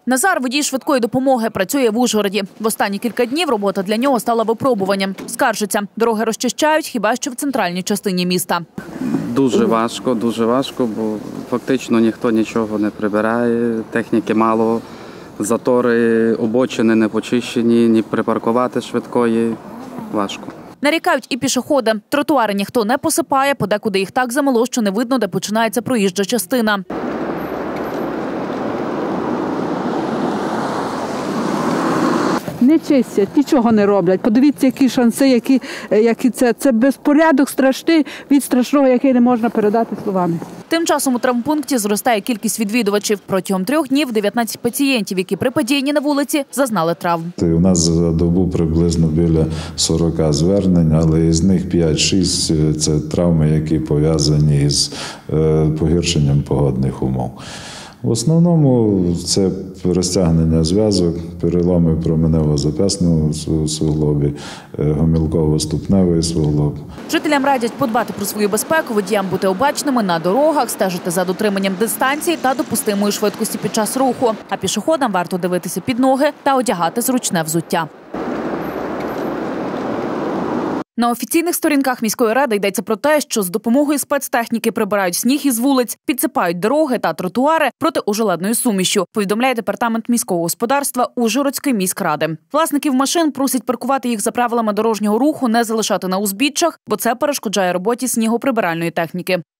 Назар – водій швидкої допомоги, працює в Ужгороді. В останні кілька днів робота для нього стала випробуванням. Скаржиться, дороги розчищають хіба що в центральній частині міста. Дуже важко, бо фактично ніхто нічого не прибирає, техніки мало, затори, обочини не почищені, ні припаркувати швидкої – важко. Нарікають і пішоходи. Тротуари ніхто не посипає, подекуди їх так замело, що не видно, де починається проїжджа частина. Не чистять, нічого не роблять. Подивіться, які шанси, які це безпорядок страшний, від страшного, який не можна передати словами. Тим часом у травмпункті зростає кількість відвідувачів. Протягом 3 днів 19 пацієнтів, які при падінні на вулиці, зазнали травм. У нас за добу приблизно біля 40 звернень, але із них 5-6 – це травми, які пов'язані з погіршенням погодних умов. В основному це розтягнення зв'язок, переломи променево-зап'ясного суглобі, гомілково-ступневий суглоб. Жителям радять подбати про свою безпеку, водіям бути обачними на дорогах, стежити за дотриманням дистанції та допустимої швидкості під час руху. А пішоходам варто дивитися під ноги та одягати зручне взуття. На офіційних сторінках міської ради йдеться про те, що з допомогою спецтехніки прибирають сніг із вулиць, підсипають дороги та тротуари протиожеледною сумішшю, повідомляє департамент міського господарства Ужгородської міськради. Власників машин просять паркувати їх за правилами дорожнього руху, не залишати на узбіччях, бо це перешкоджає роботі снігоприбиральної техніки.